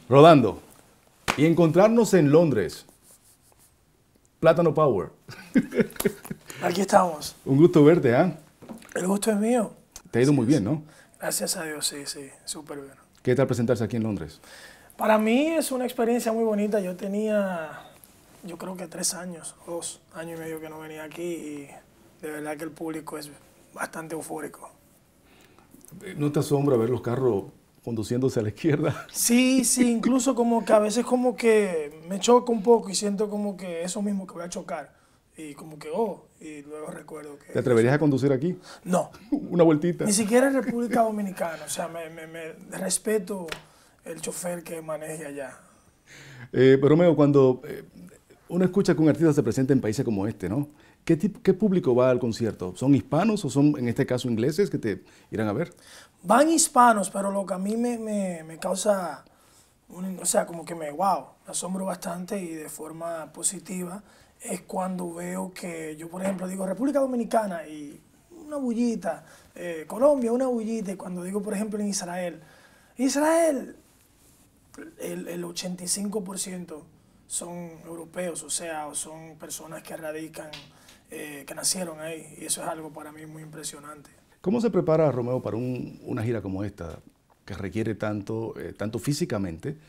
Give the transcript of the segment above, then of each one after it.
Rodando. Y encontrarnos en Londres. Plátano Power. Aquí estamos. Un gusto verte, ¿ah? El gusto es mío. Te ha ido muy bien, ¿no? Gracias a Dios, sí, súper bien. ¿Qué tal presentarse aquí en Londres? Para mí es una experiencia muy bonita. Yo creo que 3 años, 2 años y medio que no venía aquí y de verdad que el público es bastante eufórico. ¿No te asombra ver los carros conduciéndose a la izquierda? Sí, incluso como que a veces como que me choca un poco y siento como que eso mismo que voy a chocar. Y como que, y luego recuerdo que... ¿Te atreverías a conducir aquí? No. Una vueltita. Ni siquiera en República Dominicana. O sea, me respeto el chofer que maneje allá. Romeo, cuando uno escucha que un artista se presenta en países como este, ¿no? ¿Qué público va al concierto? ¿Son hispanos o son, en este caso, ingleses que te irán a ver? Van hispanos, pero lo que a mí me causa, o sea, como que me asombro bastante y de forma positiva, es cuando veo que yo, por ejemplo, digo República Dominicana y una bullita, Colombia, una bullita, y cuando digo, por ejemplo, en Israel, el 85% son europeos, o sea, son personas que radican, que nacieron ahí, y eso es algo para mí muy impresionante. ¿Cómo se prepara Romeo para una gira como esta, que requiere tanto físicamente,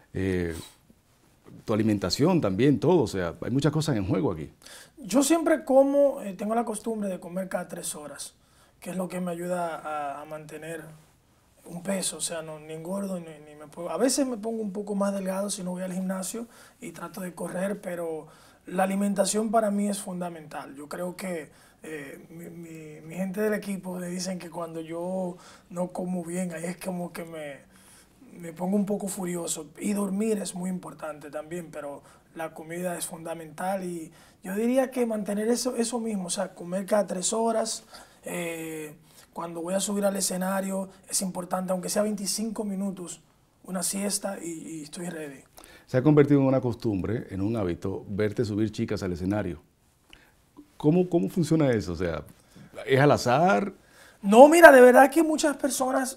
tu alimentación también, todo? O sea, hay muchas cosas en juego aquí. Yo siempre tengo la costumbre de comer cada 3 horas, que es lo que me ayuda a mantener un peso, o sea, ni engordo ni me pongo. A veces me pongo un poco más delgado si no voy al gimnasio y trato de correr, pero la alimentación para mí es fundamental. Yo creo que mi gente del equipo le dicen que cuando yo no como bien, ahí es como que me pongo un poco furioso. Y dormir es muy importante también, pero la comida es fundamental y yo diría que mantener eso mismo, o sea, comer cada 3 horas. Cuando voy a subir al escenario es importante, aunque sea 25 minutos, una siesta y estoy ready. Se ha convertido en una costumbre, en un hábito, verte subir chicas al escenario. ¿Cómo funciona eso? O sea, ¿es al azar? No, mira, de verdad que muchas personas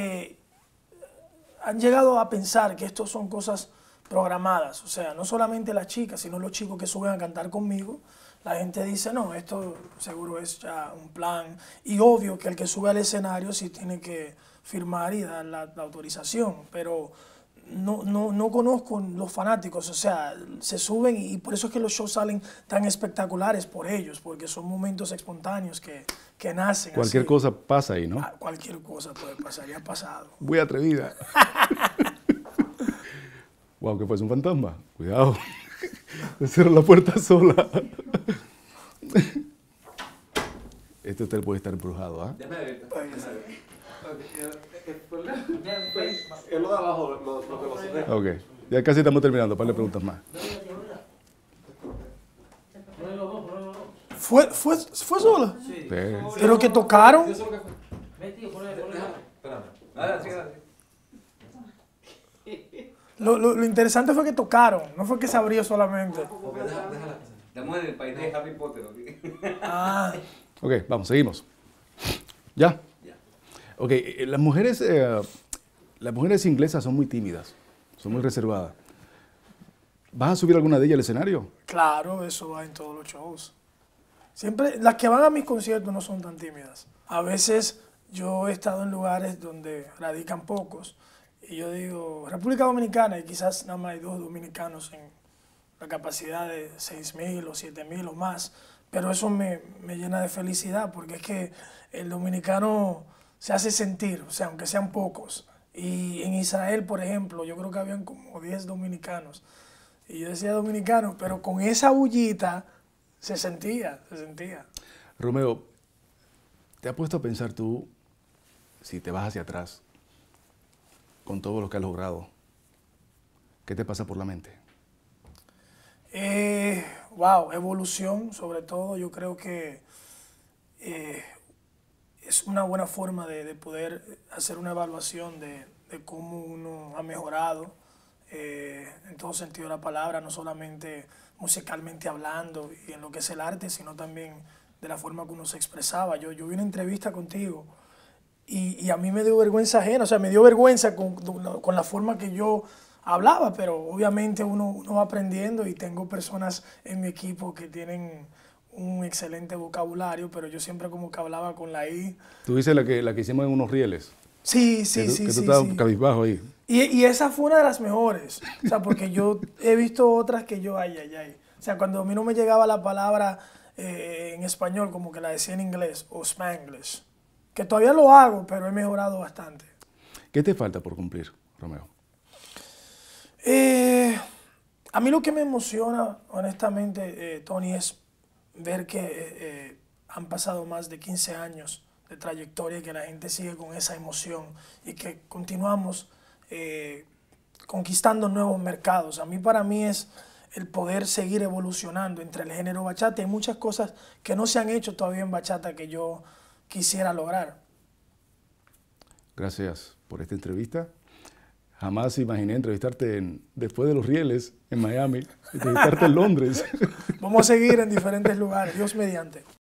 han llegado a pensar que esto son cosas programadas. O sea, no solamente las chicas, sino los chicos que suben a cantar conmigo. La gente dice, no, esto seguro es ya un plan. Y obvio que el que sube al escenario sí tiene que firmar y dar la autorización. Pero no conozco los fanáticos, o sea, se suben y por eso es que los shows salen tan espectaculares por ellos, porque son momentos espontáneos que nacen. Cualquier así. cosa pasa ahí, ¿no? Cualquier cosa puede pasar, ya ha pasado. Muy atrevida. Wow, ¿qué fue? ¿Es un fantasma? Cuidado. Se cierra la puerta sola. Este hotel puede estar embrujado, ¿ah? Es lo de abajo, lo que lo cerré. Ok, ya casi estamos terminando, par de preguntas más. ¿Fue sola? Sí. ¿Pero que tocaron? Eso es lo que fue. Espérame. Dale. Lo interesante fue que tocaron, no fue que se abrió solamente. Déjala. Estamos en el país de Harry Potter. Ah, Ok, vamos, seguimos. ¿Ya? Ok, las mujeres inglesas son muy tímidas, son muy reservadas. ¿Vas a subir alguna de ellas al escenario? claro, eso va en todos los shows. Siempre, las que van a mis conciertos no son tan tímidas. A veces yo he estado en lugares donde radican pocos y yo digo, República Dominicana, y quizás nada más hay 2 dominicanos en la capacidad de 6.000 o 7.000 o más, pero eso me llena de felicidad porque es que el dominicano se hace sentir, o sea, aunque sean pocos. Y en Israel, por ejemplo, yo creo que habían como 10 dominicanos. Y yo decía dominicanos, pero con esa bullita se sentía. Romeo, ¿te has puesto a pensar tú, si te vas hacia atrás, con todo lo que has logrado, qué te pasa por la mente? Evolución sobre todo. Yo creo que es una buena forma de poder hacer una evaluación de cómo uno ha mejorado en todo sentido de la palabra, no solamente musicalmente hablando y en lo que es el arte, sino también de la forma que uno se expresaba. Yo vi una entrevista contigo y a mí me dio vergüenza ajena, o sea, me dio vergüenza con la forma que yo hablaba, pero obviamente uno va aprendiendo y tengo personas en mi equipo que tienen un excelente vocabulario, pero yo siempre como que hablaba con la I. Tú dices la que hicimos en unos rieles. Sí, sí, Que tú, sí, que tú sí, estabas sí. cabizbajo ahí. Y esa fue una de las mejores, o sea, porque yo he visto otras que yo, ay, ay, ay. O sea, cuando a mí no me llegaba la palabra en español, como que la decía en inglés, o Spanglish, que todavía lo hago, pero he mejorado bastante. ¿Qué te falta por cumplir, Romeo? A mí lo que me emociona, honestamente, Tony, es ver que han pasado más de 15 años de trayectoria y que la gente sigue con esa emoción y que continuamos conquistando nuevos mercados. Para mí es el poder seguir evolucionando entre el género bachata. Hay muchas cosas que no se han hecho todavía en bachata que yo quisiera lograr. Gracias por esta entrevista. Jamás imaginé entrevistarte después de los rieles en Miami, entrevistarte en Londres. Vamos a seguir en diferentes lugares, Dios mediante.